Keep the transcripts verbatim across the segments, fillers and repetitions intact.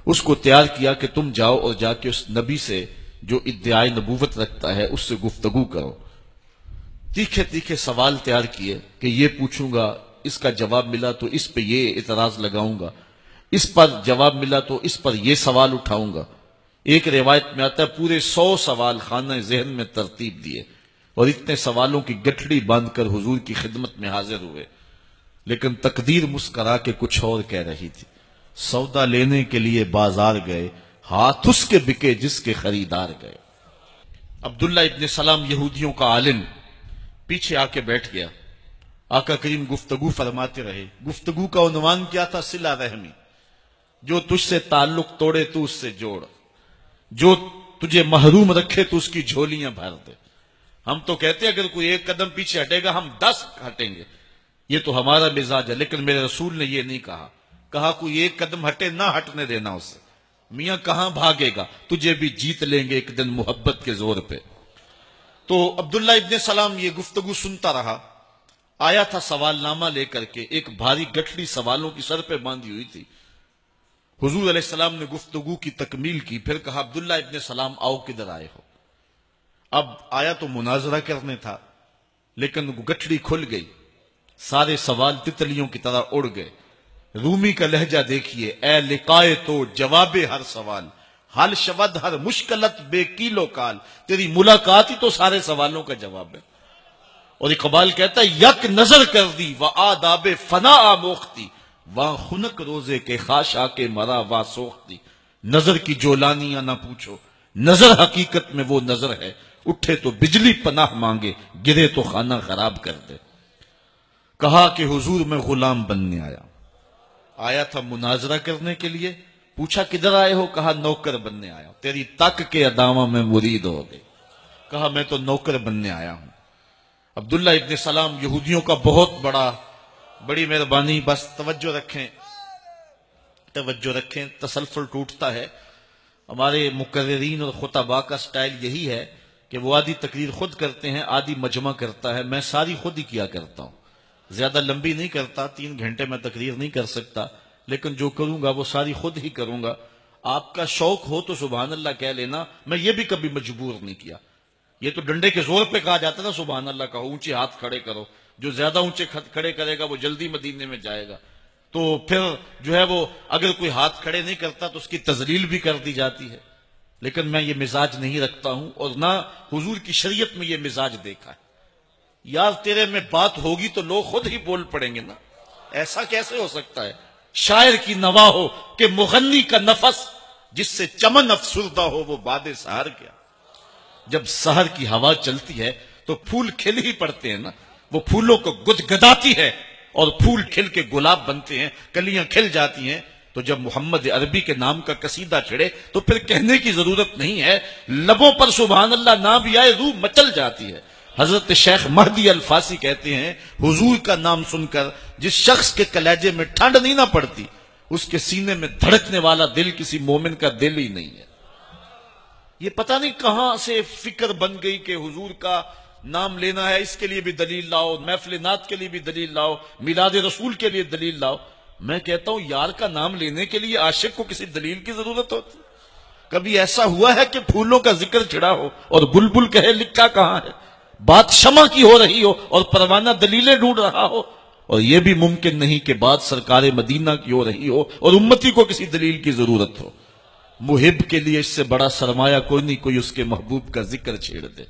اس کو تیار کیا کہ تم جاؤ اور جا کے اس نبی سے جو ادعائے نبوت رکھتا ہے اس سے گفتگو کرو. تیکھے تیکھے سوال تیار کیے کہ یہ پوچھوں گا، اس کا جواب ملا تو اس پہ یہ اعتراض لگاؤں گا، اس پر جواب ملا تو اس پر یہ سوال اٹھاؤں گا. ایک روایت میں آتا ہے پورے سو سوال خانہ ذہن میں ترتیب دیے اور اتنے سوالوں کی گٹھڑی باندھ کر حضور کی خدمت میں حاضر ہوئے. لیکن تقدیر مسکرا کے کچھ اور کہہ رہی تھی. سودا لینے کے لیے بازار گئے، ہاتھ اس کے بکے جس کے خریدار گئے. عبداللہ ابن سلام یہودیوں کا عالم پیچھے آ کے بیٹھ گیا. آقا کریم گفتگو فرماتے رہے. گفتگو کا عنوان کیا تھا؟ صلہ رحمی. جو تجھ سے تعلق توڑے تو اس سے جوڑ، جو تجھے محروم رکھے تو اس کی جھولیاں بھر دے. ہم تو کہتے ہیں اگر کوئی ایک قدم پیچھے ہٹے گا ہم دس ہٹیں گے، یہ تو ہمارا مزاج ہے. لیکن میرے رسول نے یہ نہیں کہا. کہا کوئی ایک قدم ہٹے نہ ہٹنے دینا اسے. میاں کہاں بھاگے گا، تجھے بھی جیت لیں گے ایک دن محبت کے زور پہ. تو عبداللہ ابن سلام یہ گفتگو سنتا رہا. آیا تھا سوال نامہ لے کر کے، ایک بھاری گٹھڑی سوالوں کی سر پہ باندھی ہوئی تھی. حضور علیہ السلام نے گفتگو کی تکمیل کی، پھر کہا عبداللہ ابن سلام آؤ کدھر آئے ہو. اب آیا تو مناظرہ کرنے تھا، لیکن گٹھڑی کھل گئی. سارے سوال تتلیوں کی طرح اڑ گئے. رومی کا لہجہ دیکھیے، اے لقائے تو جواب ہر سوال، حل شود ہر مشکلت بے کیلو کال. تیری ملاقات ہی تو سارے سوالوں کا جواب ہے. اور اقبال کہتا ہے یک نظر کر دی و آداب فنا آموختی، واں خنک روزے کے خاش آ کے مرا وا سوختی. نظر کی جولانیاں نہ پوچھو، نظر حقیقت میں وہ نظر ہے. اٹھے تو بجلی پناہ مانگے، گرے تو خانہ خراب کر دے. کہا کہ حضور میں غلام بننے آیا. آیا تھا مناظرہ کرنے کے لیے. پوچھا کدھر آئے ہو؟ کہا نوکر بننے آیا. تیری تک کے ادامہ میں مرید ہو گئے. کہا میں تو نوکر بننے آیا ہوں. عبداللہ ابن سلام یہودیوں کا بہت بڑا بڑی مہربانی. بس توجہ رکھیں توجہ رکھیں تسلسل ٹوٹتا ہے. ہمارے مقررین اور خطباء کا سٹائل یہی ہے کہ وہ آدھی تقریر خود کرتے ہیں، آدھی مجمع کرتا ہے. میں ساری خود ہی کیا کرتا ہوں، زیادہ لمبی نہیں کرتا. تین گھنٹے میں تقریر نہیں کر سکتا، لیکن جو کروں گا وہ ساری خود ہی کروں گا. آپ کا شوق ہو تو سبحان اللہ کہہ لینا. میں یہ بھی کبھی مجبور نہیں کیا. یہ تو ڈنڈے کے زور پہ کہا جاتا نا سبحان اللہ کہو، اونچے ہاتھ کھڑے کرو. جو زیادہ اونچے کھڑے کرے گا وہ جلدی مدینے میں جائے گا. تو پھر جو ہے وہ اگر کوئی ہاتھ کھڑے نہیں کرتا تو اس کی تذلیل بھی کر دی جاتی ہے. لیکن میں یہ مزاج نہیں رکھتا ہوں، اور نہ حضور کی شریعت میں یہ مزاج دیکھا ہے. یار تیرے میں بات ہوگی تو لوگ خود ہی بول پڑیں گے نا. ایسا کیسے ہو سکتا ہے؟ شاعر کی نوا ہو کہ مغنی کا نفس جس سے چمن افسردہ ہو وہ باد سحر کیا. جب سحر کی ہوا چلتی ہے تو پھول کھل ہی پڑتے ہیں نا. وہ پھولوں کو گدگداتی ہے اور پھول کھل کے گلاب بنتے ہیں، کلیاں کھل جاتی ہیں. تو جب محمد عربی کے نام کا قصیدہ چھڑے تو پھر کہنے کی ضرورت نہیں ہے. لبوں پر سبحان اللہ نہ بھی آئے روح مچل جاتی ہے. حضرت شیخ مہدی الفاسی کہتے ہیں حضور کا نام سن کر جس شخص کے کلیجے میں ٹھنڈ نہیں نہ پڑتی، اس کے سینے میں دھڑکنے والا دل کسی مومن کا دل ہی نہیں ہے. یہ پتہ نہیں کہاں سے فکر بن گئی کہ حضور کا نام لینا ہے، اس کے لیے بھی دلیل لاؤ، محفل نعت کے لیے بھی دلیل لاؤ، میلاد رسول کے لیے دلیل لاؤ. میں کہتا ہوں یار کا نام لینے کے لیے عاشق کو کسی دلیل کی ضرورت ہوتی؟ کبھی ایسا ہوا ہے کہ پھولوں کا ذکر چھڑا ہو اور بلبل کہے لکھا کہاں ہے؟ بات شمع کی ہو رہی ہو اور پروانہ دلیلیں ڈھونڈ رہا ہو. اور یہ بھی ممکن نہیں کہ بات سرکار مدینہ کی ہو رہی ہو اور امتی کو کسی دلیل کی ضرورت ہو. محب کے لیے اس سے بڑا سرمایہ کوئی نہیں کوئی اس کے محبوب کا ذکر چھیڑ دے.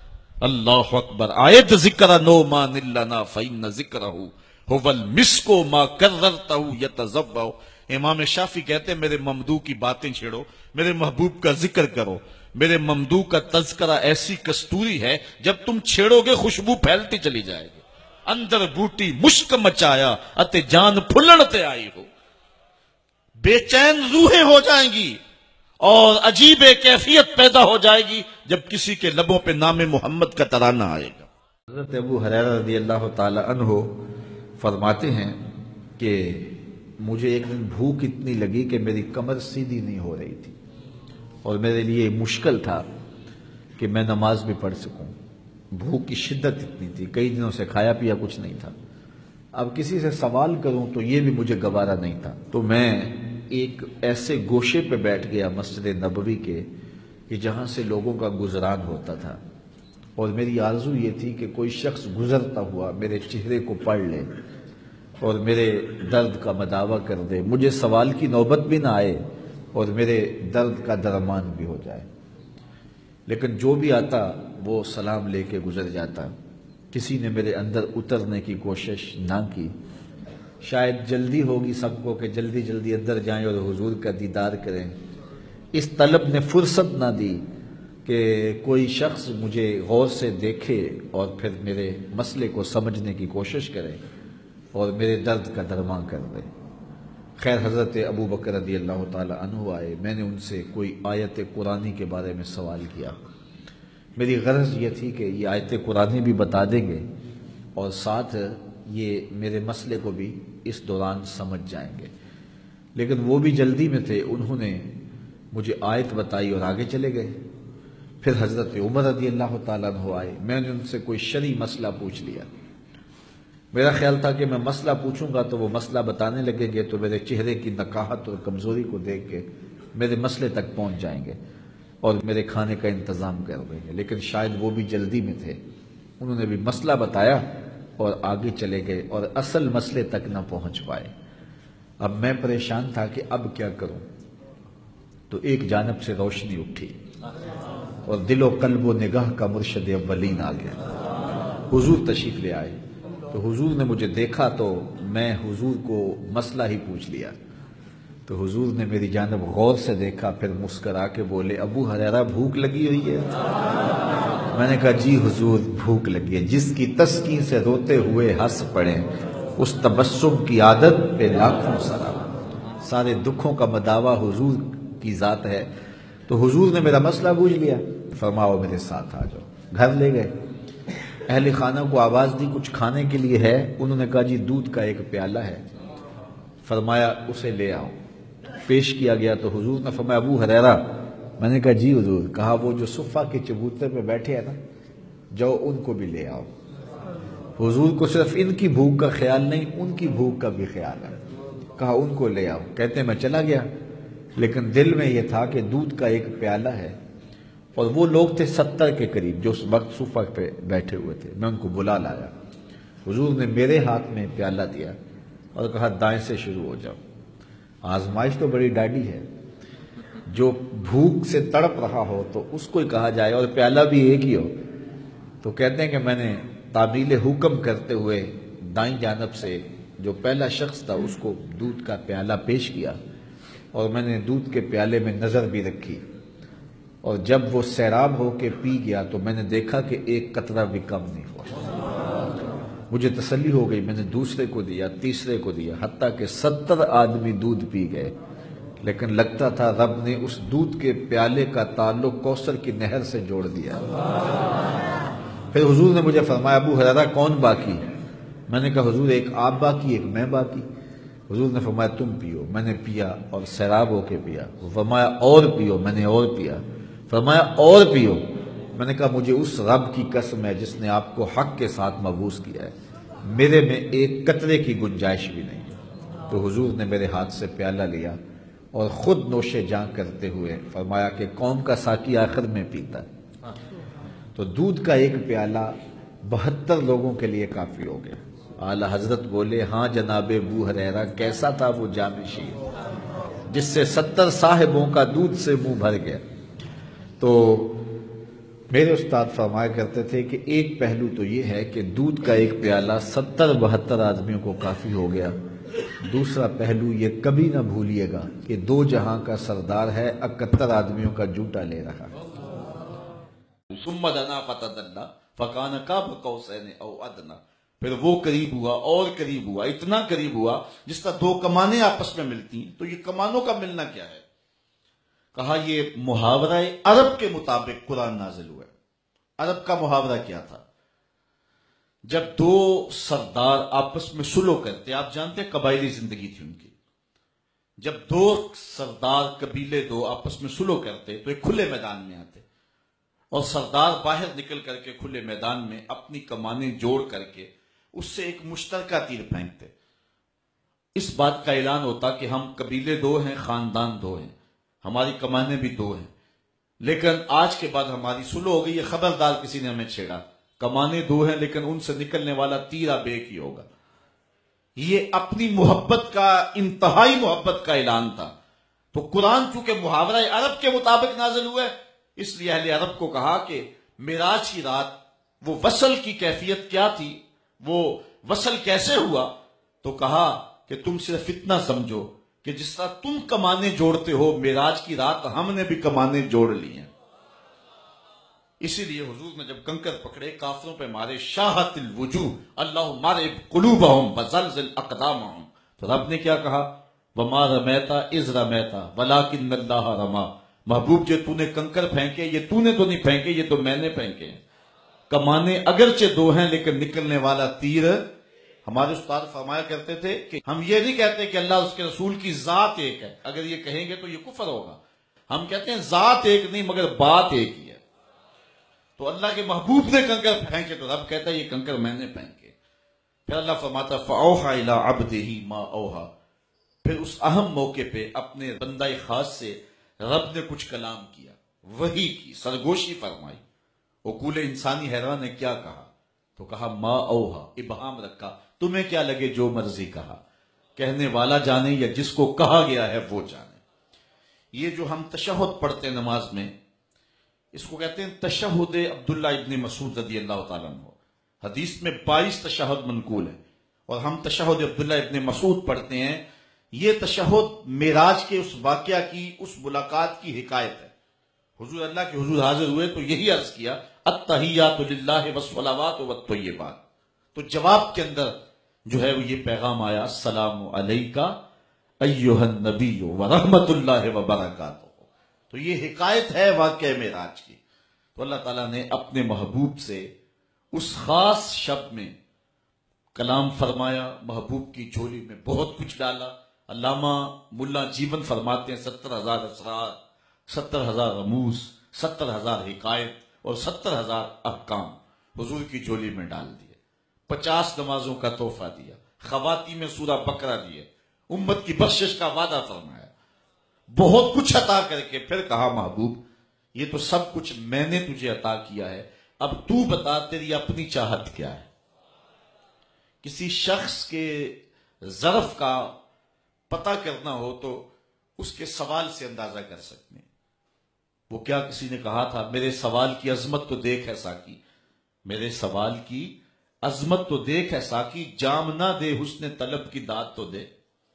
اللہ اکبر. آیت ذکر نو ما نلنا فإن ذکرہ هو المسک ما کررتہ یتذبح. امام شافعی کہتے ہیں میرے ممدوح کی باتیں چھیڑو، میرے محبوب کا ذکر کرو. میرے ممدوح کا تذکرہ ایسی کستوری ہے جب تم چھیڑو گے خوشبو پھیلتی چلی جائے گی. اندر بوٹی مشک مچایا اتے جان پھلڑتے آئی ہو. بے چین روحیں ہو جائیں گی اور عجیب کیفیت پیدا ہو جائے گی جب کسی کے لبوں پہ نام محمد کا ترانہ آئے گا. حضرت ابو ہریرہ رضی اللہ تعالی عنہ فرماتے ہیں کہ مجھے ایک دن بھوک اتنی لگی کہ میری کمر سیدھی نہیں ہو رہی تھی اور میرے لیے مشکل تھا کہ میں نماز بھی پڑھ سکوں. بھوک کی شدت اتنی تھی، کئی دنوں سے کھایا پیا کچھ نہیں تھا. اب کسی سے سوال کروں تو یہ بھی مجھے گوارا نہیں تھا. تو میں ایک ایسے گوشے پہ بیٹھ گیا مسجد نبوی کے کہ جہاں سے لوگوں کا گزران ہوتا تھا، اور میری آرزو یہ تھی کہ کوئی شخص گزرتا ہوا میرے چہرے کو پڑھ لے اور میرے درد کا مداوع کر دے، مجھے سوال کی نوبت بھی نہ آئے اور میرے درد کا درمان بھی ہو جائے۔ لیکن جو بھی آتا وہ سلام لے کے گزر جاتا، کسی نے میرے اندر اترنے کی کوشش نہ کی۔ شاید جلدی ہوگی سب کو کہ جلدی جلدی اندر جائیں اور حضور کا دیدار کریں، اس طلب نے فرصت نہ دی کہ کوئی شخص مجھے غور سے دیکھے اور پھر میرے مسئلے کو سمجھنے کی کوشش کرے اور میرے درد کا درمان کر دے۔ خیر، حضرت ابو بکر رضی اللہ تعالی عنہ آئے، میں نے ان سے کوئی آیت قرآنی کے بارے میں سوال کیا۔ میری غرض یہ تھی کہ یہ آیت قرآنی بھی بتا دیں گے اور ساتھ یہ میرے مسئلے کو بھی اس دوران سمجھ جائیں گے، لیکن وہ بھی جلدی میں تھے، انہوں نے مجھے آیت بتائی اور آگے چلے گئے۔ پھر حضرت عمر رضی اللہ تعالیٰ عنہ آئے، میں نے ان سے کوئی شرعی مسئلہ پوچھ لیا۔ میرا خیال تھا کہ میں مسئلہ پوچھوں گا تو وہ مسئلہ بتانے لگیں گے تو میرے چہرے کی نقاہت اور کمزوری کو دیکھ کے میرے مسئلے تک پہنچ جائیں گے اور میرے کھانے کا انتظام کر دیں گے، لیکن شاید وہ بھی جلدی میں تھے، انہوں نے بھی مسئلہ بتایا اور آگے چلے گئے اور اصل مسئلے تک نہ پہنچ پائے۔ اب میں پریشان تھا کہ اب کیا کروں، تو ایک جانب سے روشنی اٹھی اور دل و قلب و نگاہ کا مرشد اولین آ گیا، حضور تشریف لے آئے۔ تو حضور نے مجھے دیکھا تو میں حضور کو مسئلہ ہی پوچھ لیا، تو حضور نے میری جانب غور سے دیکھا، پھر مسکرا کے بولے، ابو ہریرہ بھوک لگی ہوئی ہے؟ میں نے کہا جی حضور بھوک لگی ہے، جس کی تسکین سے روتے ہوئے ہنس پڑے اس تبسم کی عادت پہ لاکھوں سلام۔ سارے دکھوں کا مداوع حضور کی ذات ہے۔ تو حضور نے میرا مسئلہ بوجھ لیا، فرماؤ میرے ساتھ آ جاؤ۔ گھر لے گئے، اہل خانہ کو آواز دی کچھ کھانے کے لیے ہے؟ انہوں نے کہا جی دودھ کا ایک پیالہ ہے۔ فرمایا اسے لے آؤ، پیش کیا گیا تو حضور نے فرمایا ابو ہریرہ؟ میں نے کہا جی حضور۔ کہا وہ جو صفہ کے چبوترے پہ بیٹھے ہیں نا، جاؤ ان کو بھی لے آؤ۔ حضور کو صرف ان کی بھوک کا خیال نہیں، ان کی بھوک کا بھی خیال ہے۔ کہا ان کو لے آؤ۔ کہتے میں چلا گیا، لیکن دل میں یہ تھا کہ دودھ کا ایک پیالہ ہے، اور وہ لوگ تھے ستر کے قریب جو اس وقت صفہ پہ بیٹھے ہوئے تھے، میں ان کو بلا لایا۔ حضور نے میرے ہاتھ میں پیالہ دیا اور کہا دائیں سے شروع ہو جاؤ۔ آزمائش تو بڑی ڈاڈی ہے، جو بھوک سے تڑپ رہا ہو تو اس کو ہی کہا جائے اور پیالہ بھی ایک ہی ہو۔ تو کہتے ہیں کہ میں نے تعمیل حکم کرتے ہوئے دائیں جانب سے جو پہلا شخص تھا اس کو دودھ کا پیالہ پیش کیا، اور میں نے دودھ کے پیالے میں نظر بھی رکھی، اور جب وہ سیراب ہو کے پی گیا تو میں نے دیکھا کہ ایک قطرہ بھی کم نہیں ہوا۔ مجھے تسلی ہو گئی، میں نے دوسرے کو دیا، تیسرے کو دیا، حتیٰ کہ ستر آدمی دودھ پی گئے، لیکن لگتا تھا رب نے اس دودھ کے پیالے کا تعلق کوثر کی نہر سے جوڑ دیا۔ پھر حضور نے مجھے فرمایا ابو ہریرہ کون باقی؟ میں نے کہا حضور ایک آپ باقی، ایک میں باقی۔ حضور نے فرمایا تم پیو۔ میں نے پیا اور سیراب ہو کے پیا۔ فرمایا اور پیو، میں نے اور پیا۔ فرمایا اور پیو۔ میں نے کہا مجھے اس رب کی قسم ہے جس نے آپ کو حق کے ساتھ مبعوث کیا ہے، میرے میں ایک قطرے کی گنجائش بھی نہیں۔ تو حضور نے میرے ہاتھ سے پیالہ لیا اور خود نوش جاں کرتے ہوئے فرمایا کہ قوم کا ساقی آخر میں پیتا ہے۔ تو دودھ کا ایک پیالہ بہتر لوگوں کے لیے کافی ہو گیا۔ اعلی حضرت بولے ہاں جناب ابو ہریرہ کیسا تھا وہ جام شیر جس سے ستر صاحبوں کا دودھ سے منہ بھر گیا۔ تو میرے استاد فرمایا کرتے تھے کہ ایک پہلو تو یہ ہے کہ دودھ کا ایک پیالہ ستر بہتر آدمیوں کو کافی ہو گیا۔ دوسرا پہلو یہ کبھی نہ بھولیے گا کہ دو جہاں کا سردار ہے، اکہتر آدمیوں کا جوٹا لے رہا۔ ثم دنا فتدلی فکان قاب قوسین او ادنی، پھر وہ قریب ہوا اور قریب ہوا، اتنا قریب ہوا جس طرح دو کمانیں آپس میں ملتی ہیں۔ تو یہ کمانوں کا ملنا کیا ہے؟ کہا یہ محاورہ عرب کے مطابق قرآن نازل ہوا ہے۔ عرب کا محاورہ کیا تھا؟ جب دو سردار آپس میں سلو کرتے، آپ جانتے ہیں قبائلی زندگی تھی ان کی، جب دو سردار قبیلے دو آپس میں سلو کرتے تو ایک کھلے میدان میں آتے، اور سردار باہر نکل کر کے کھلے میدان میں اپنی کمانیں جوڑ کر کے اس سے ایک مشترکہ تیر پھینکتے۔ اس بات کا اعلان ہوتا کہ ہم قبیلے دو ہیں، خاندان دو ہیں، ہماری کمانیں بھی دو ہیں، لیکن آج کے بعد ہماری سلو ہو گئی ہے، خبردار کسی نے ہمیں چھیڑا، کمانے دو ہیں لیکن ان سے نکلنے والا تیر اب ایک ہی ہوگا۔ یہ اپنی محبت کا، انتہائی محبت کا اعلان تھا۔ تو قرآن چونکہ محاورہ عرب کے مطابق نازل ہوا ہے، اس لیے اہل عرب کو کہا کہ معراج کی رات وہ وصل کی کیفیت کیا تھی، وہ وصل کیسے ہوا، تو کہا کہ تم صرف اتنا سمجھو کہ جس طرح تم کمانے جوڑتے ہو، معراج کی رات ہم نے بھی کمانے جوڑ لی ہیں۔ اسی لیے حضور نے جب کنکر پکڑے، کافروں پہ مارے، شاہت الوجوہ اللہ مارے قلوبہم وزلزل اقدامہم، تو رب نے کیا کہا؟ وما رمیتا اذ رمیتا ولکن اللہ رما۔ محبوب جو تو نے کنکر پھینکے، یہ تو نے تو نہیں پھینکے، یہ تو میں نے پھینکے ہیں۔ کمانے اگرچہ دو ہیں لیکن نکلنے والا تیر، ہمارے استاد فرمایا کرتے تھے کہ ہم یہ نہیں کہتے کہ اللہ اس کے رسول کی ذات ایک ہے، اگر یہ کہیں گے تو یہ کفر ہوگا۔ ہم کہتے ہیں ذات ایک نہیں مگر بات ایک ہی ہے۔ تو اللہ کے محبوب نے کنکر پھینکے تو رب کہتا ہے یہ کنکر میں نے پھینکے۔ پھر اللہ فرماتا فَأَوْحَى إِلَىٰ عَبْدِهِ مَا أَوْحَىٰ، پھر اس اہم موقع پہ اپنے بندہ خاص سے رب نے کچھ کلام کیا، وحی کی، سرگوشی فرمائی۔ عقول انسانی حیران ہے، کیا کہا؟ تو کہا ما اوہا، ابہام رکھا، تمہیں کیا لگے جو مرضی کہا، کہنے والا جانے یا جس کو کہا گیا ہے وہ جانے۔ یہ جو ہم تشہد پڑھتے ہیں نماز میں، اس کو کہتے ہیں تشہد عبداللہ ابن مسعود رضی اللہ تعالیٰ عنہ۔ حدیث میں بائیس تشہد منقول ہے، اور ہم تشہد عبداللہ ابن مسعود پڑھتے ہیں۔ یہ تشہد معراج کے اس واقعہ کی، اس ملاقات کی حکایت ہے۔ حضور اللہ کے حضور حاضر ہوئے تو یہی عرض کیا التحیات للہ والصلوات والطیبات، تو جواب کے اندر جو ہے وہ یہ پیغام آیا السلام علیکہ ایہا النبی ورحمت اللہ وبرکاتہ۔ تو یہ حکایت ہے واقعہ معراج کی۔ تو اللہ تعالیٰ نے اپنے محبوب سے اس خاص شب میں کلام فرمایا، محبوب کی جھولی میں بہت کچھ ڈالا۔ علامہ ملا جیون فرماتے ہیں ستر ہزار اسرار، ستر ہزار رموز، ستر ہزار حکایت اور ستر ہزار احکام حضور کی جھولی میں ڈال دیے۔ پچاس نمازوں کا تحفہ دیا، خواتین میں سورہ بقرہ دیے، امت کی بخشش کا وعدہ فرمایا، بہت کچھ عطا کر کے پھر کہا محبوب یہ تو سب کچھ میں نے تجھے عطا کیا ہے، اب تو بتا تیری اپنی چاہت کیا ہے۔ کسی شخص کے ظرف کا پتہ کرنا ہو تو اس کے سوال سے اندازہ کر سکتے ہیں۔ وہ کیا کسی نے کہا تھا میرے سوال کی عظمت تو دیکھ ہے ساقی، میرے سوال کی عظمت تو دیکھ ہے ساقی، جام نہ دے حسن طلب کی داد تو دے۔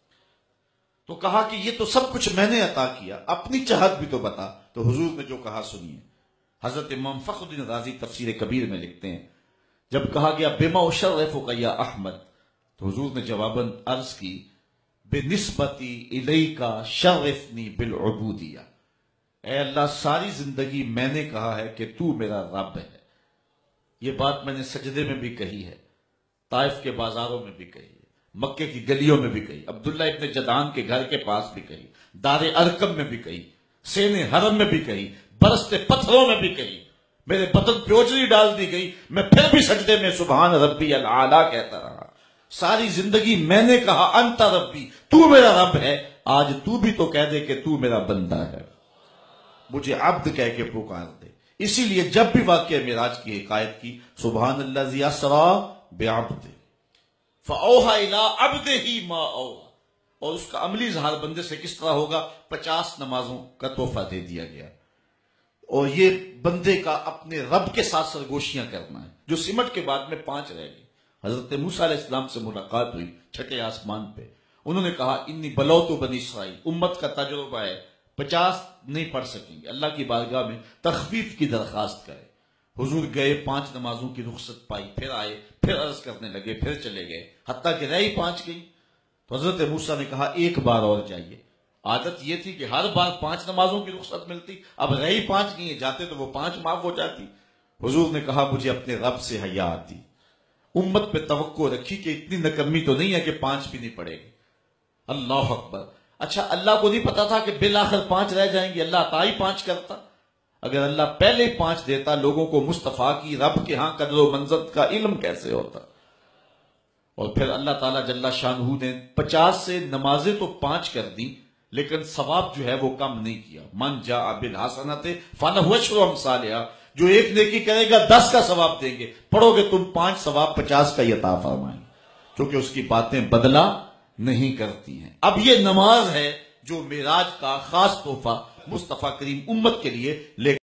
تو کہا کہ یہ تو سب کچھ میں نے عطا کیا، اپنی چاہت بھی تو بتا۔ تو حضور نے جو کہا سنیے، حضرت امام فخر الدین رازی تفسیر کبیر میں لکھتے ہیں جب کہا گیا بما اشرفک یا احمد، تو حضور نے جواباً عرض کی بنسبتی الیکا شرفنی بالعبودیہ، اے اللہ ساری زندگی میں نے کہا ہے کہ تو میرا رب ہے۔ یہ بات میں نے سجدے میں بھی کہی ہے، طائف کے بازاروں میں بھی کہی ہے، مکے کی گلیوں میں بھی کہی، عبداللہ ابن جدعان کے گھر کے پاس بھی کہی، دار ارقم میں بھی کہی، سین حرم میں بھی کہی، برستے پتھروں میں بھی کہی، میرے بدن پہ اوجری ڈال دی گئی، میں پھر بھی سجدے میں سبحان ربی الاعلیٰ کہتا رہا۔ ساری زندگی میں نے کہا انت ربی، تو میرا رب ہے، آج تو بھی تو کہہ دے کہ تو میرا بندہ ہے، مجھے عبد کہہ کے پکار دے۔ اسی لیے جب بھی واقعہ معراج کی حکایت کی سبحان الذی اسری بعبدہ فاوحی الی عبدہ ما اوحی، اور اس کا عملی اظہار بندے سے کس طرح ہوگا؟ پچاس نمازوں کا تحفہ دے دیا گیا، اور یہ بندے کا اپنے رب کے ساتھ سرگوشیاں کرنا ہے، جو سمٹ کے بعد میں پانچ رہ گئی۔ حضرت موسیٰ علیہ السلام سے ملاقات ہوئی چھٹے آسمان پہ، انہوں نے کہا انی بلوت بنی اسرائیل، امت کا تجربہ ہے، پچاس نہیں پڑھ سکیں گے، اللہ کی بارگاہ میں تخفیف کی درخواست کرے۔ حضور گئے، پانچ نمازوں کی رخصت پائی، پھر آئے، پھر عرض کرنے لگے، پھر چلے گئے، حتیٰ کہ رہی پانچ گئی۔ تو حضرت موسیٰ نے کہا ایک بار اور جائیے۔ عادت یہ تھی کہ ہر بار پانچ نمازوں کی رخصت ملتی، اب رہی پانچ گئی ہیں، جاتے تو وہ پانچ معاف ہو جاتی۔ حضور نے کہا مجھے اپنے رب سے حیا آتی، امت پہ توقع رکھی کہ اتنی نکمی تو نہیں ہے کہ پانچ بھی نہیں پڑے گی۔ اللہ اکبر! اچھا اللہ کو نہیں پتا تھا کہ بالآخر پانچ رہ جائیں گے، اللہ عطا ہی پانچ کرتا؟ اگر اللہ پہلے پانچ دیتا، لوگوں کو مصطفیٰ کی رب کے ہاں قدر و منزلت کا علم کیسے ہوتا؟ اور پھر اللہ تعالیٰ جل شانہ نے پچاس سے نمازیں تو پانچ کر دی، لیکن ثواب جو ہے وہ کم نہیں کیا۔ من جاء بالحسنۃ فلہ عشر امثالھا، جو ایک نیکی کرے گا دس کا ثواب دیں گے، پڑھو گے تم پانچ ثواب پچاس کا عطا فرمائیں، کیونکہ اس کی باتیں بدلہ نہیں کرتی ہیں۔ اب یہ نماز ہے جو معراج کا خاص تحفہ مصطفیٰ کریم امت کے لیے لے